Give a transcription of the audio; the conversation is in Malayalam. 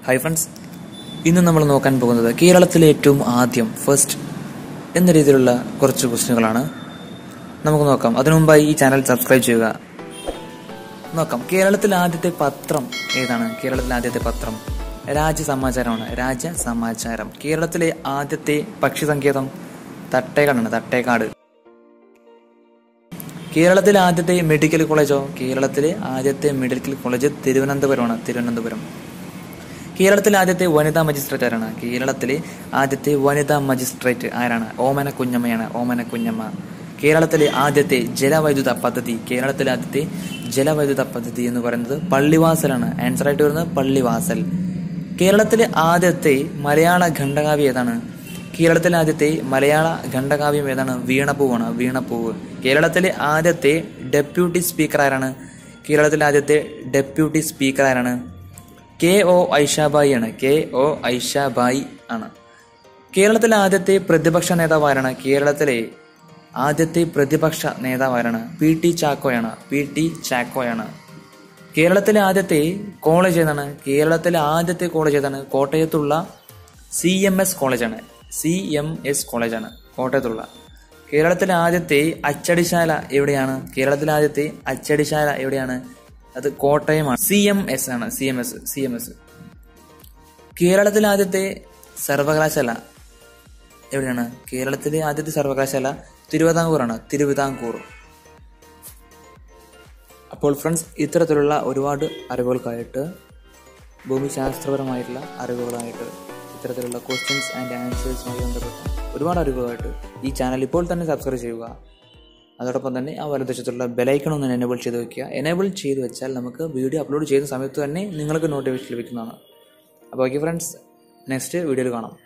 ഹായ് ഫ്രണ്ട്സ്, ഇന്ന് നമ്മൾ നോക്കാൻ പോകുന്നത് കേരളത്തിലെ ഏറ്റവും ആദ്യം ഫസ്റ്റ് എന്ന രീതിയിലുള്ള കുറച്ച് ക്വസ്റ്റ്യനുകളാണ്. നമുക്ക് നോക്കാം. അതിനു മുമ്പായി ഈ ചാനൽ സബ്സ്ക്രൈബ് ചെയ്യുക. നോക്കാം. കേരളത്തിലെ ആദ്യത്തെ പത്രം ഏതാണ്? കേരളത്തിലെ ആദ്യത്തെ പത്രം രാജ്യസമാചാരമാണ്. രാജ്യസമാചാരം. കേരളത്തിലെ ആദ്യത്തെ പക്ഷി സങ്കേതം തട്ടേക്കാടാണ്. തട്ടേക്കാട്. കേരളത്തിലെ ആദ്യത്തെ മെഡിക്കൽ കോളേജോ? കേരളത്തിലെ ആദ്യത്തെ മെഡിക്കൽ കോളേജ് തിരുവനന്തപുരമാണ്. തിരുവനന്തപുരം. കേരളത്തിലെ ആദ്യത്തെ വനിതാ മജിസ്ട്രേറ്റ് ആരാണ്? കേരളത്തിലെ ആദ്യത്തെ വനിതാ മജിസ്ട്രേറ്റ് ആരാണ്? ഓമന കുഞ്ഞമ്മയാണ്. ഓമന കുഞ്ഞമ്മ. കേരളത്തിലെ ആദ്യത്തെ ജലവൈദ്യുത പദ്ധതി. കേരളത്തിലെ ആദ്യത്തെ ജലവൈദ്യുത പദ്ധതി എന്ന് പറയുന്നത് പള്ളിവാസലാണ്. ആൻസർ ആയിട്ട് വരുന്നത് പള്ളിവാസൽ. കേരളത്തിലെ ആദ്യത്തെ മലയാള ഖണ്ഡകാവ്യം ഏതാണ്? കേരളത്തിലെ ആദ്യത്തെ മലയാള ഖണ്ഡകാവ്യം ഏതാണ്? വീണപ്പൂവാണ്. വീണപ്പൂവ്. കേരളത്തിലെ ആദ്യത്തെ ഡെപ്യൂട്ടി സ്പീക്കർ ആരാണ്? കേരളത്തിലെ ആദ്യത്തെ ഡെപ്യൂട്ടി സ്പീക്കർ ആരാണ്? KO ഐഷാബായി ആണ്. KO ഐഷാബായി ആണ്. കേരളത്തിലെ ആദ്യത്തെ പ്രതിപക്ഷ നേതാവ് ആരാണ്? കേരളത്തിലെ ആദ്യത്തെ പ്രതിപക്ഷ നേതാവ് ആരാണ്? PT ചാക്കോയാണ്. PT ചാക്കോയാണ്. കേരളത്തിലെ ആദ്യത്തെ കോളേജ് ഏതാണ്? കേരളത്തിലെ ആദ്യത്തെ കോളേജ് ഏതാണ്? കോട്ടയത്തുള്ള CMS കോളേജാണ്. CMS കോളേജാണ് കോട്ടയത്തുള്ള. കേരളത്തിലെ ആദ്യത്തെ അച്ചടിശാല എവിടെയാണ്? കേരളത്തിലെ ആദ്യത്തെ അച്ചടിശാല എവിടെയാണ്? അത് കോട്ടയമാണ്. CMS ആണ്. CMS. കേരളത്തിലെ ആദ്യത്തെ സർവകലാശാല എവിടെയാണ്? കേരളത്തിലെ ആദ്യത്തെ സർവകലാശാല തിരുവിതാംകൂറാണ്. തിരുവിതാംകൂർ. അപ്പോൾ ഫ്രണ്ട്സ്, ഇത്തരത്തിലുള്ള ഒരുപാട് അറിവുകൾക്കായിട്ട്, ഭൂമിശാസ്ത്രപരമായിട്ടുള്ള അറിവുകളായിട്ട്, ഇത്തരത്തിലുള്ള ക്വസ്റ്റ്യൻസ് ആൻഡ് ആൻസേഴ്സുമായി ബന്ധപ്പെട്ട ഒരുപാട് അറിവുകളായിട്ട് ഈ ചാനൽ ഇപ്പോൾ തന്നെ സബ്സ്ക്രൈബ് ചെയ്യുക. അതോടൊപ്പം തന്നെ ആ വലതുവശത്തുള്ള ബെലൈക്കൺ ഒന്ന് എനേബിൾ ചെയ്ത് വെക്കുക. എനേബിൾ ചെയ്ത് വെച്ചാൽ നമുക്ക് വീഡിയോ അപ്ലോഡ് ചെയ്യുന്ന സമയത്ത് തന്നെ നിങ്ങൾക്ക് നോട്ടിഫിക്കേഷൻ ലഭിക്കുന്നതാണ്. അപ്പോൾ ഓക്കെ ഫ്രണ്ട്സ്, നെക്സ്റ്റ് വീഡിയോയിൽ കാണാം.